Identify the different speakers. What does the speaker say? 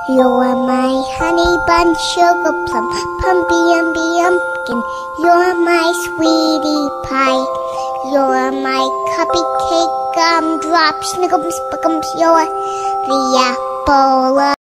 Speaker 1: You're my honey bun, sugar plum, pumpy umby umpkin. You're my sweetie pie. You're my cupcake, gumdrop, snickums, spickums. You're the apple